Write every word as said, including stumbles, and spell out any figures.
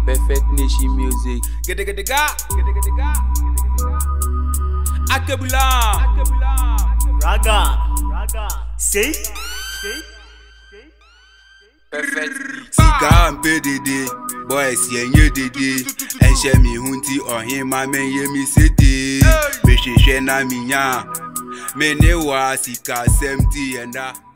Perfect Nation music. Get get ga, get get ga. Akebula, Raga, Raga. Say, say. Perfect. Sika and dɛdɛ, boys yenye dɛdɛ. Enche mi hunti ohima men ye mi sete. Me sheshe na minya, me ne wa sika seventy enda.